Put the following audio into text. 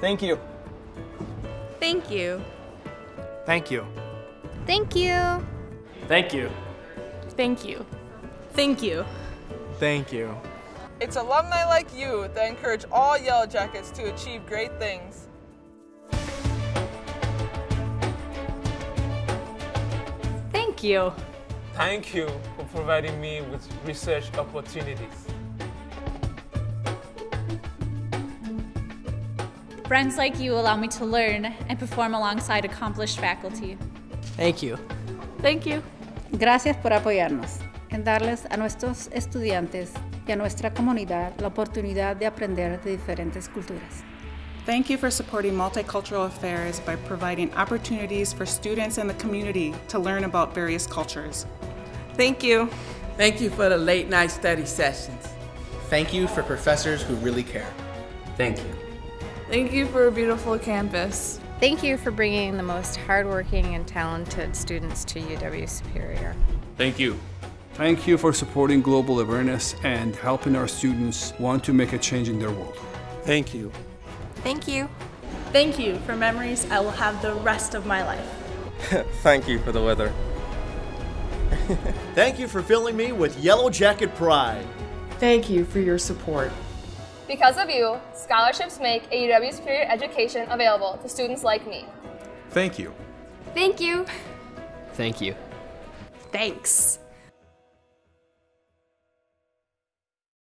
Thank you. Thank you. Thank you. Thank you. Thank you. Thank you. Thank you. Thank you. It's alumni like you that encourage all Yellow Jackets to achieve great things. Thank you. Thank you for providing me with research opportunities. Friends like you allow me to learn and perform alongside accomplished faculty. Thank you. Thank you. Gracias por apoyarnos en darles a nuestros estudiantes y a nuestra comunidad la oportunidad de aprender de diferentes culturas. Thank you for supporting multicultural affairs by providing opportunities for students in the community to learn about various cultures. Thank you. Thank you for the late night study sessions. Thank you for professors who really care. Thank you. Thank you for a beautiful campus. Thank you for bringing the most hardworking and talented students to UW-Superior. Thank you. Thank you for supporting global awareness and helping our students want to make a change in their world. Thank you. Thank you. Thank you for memories I will have the rest of my life. Thank you for the weather. Thank you for filling me with Yellow Jacket pride. Thank you for your support. Because of you, scholarships make a UW-Superior education available to students like me. Thank you. Thank you. Thank you. Thanks.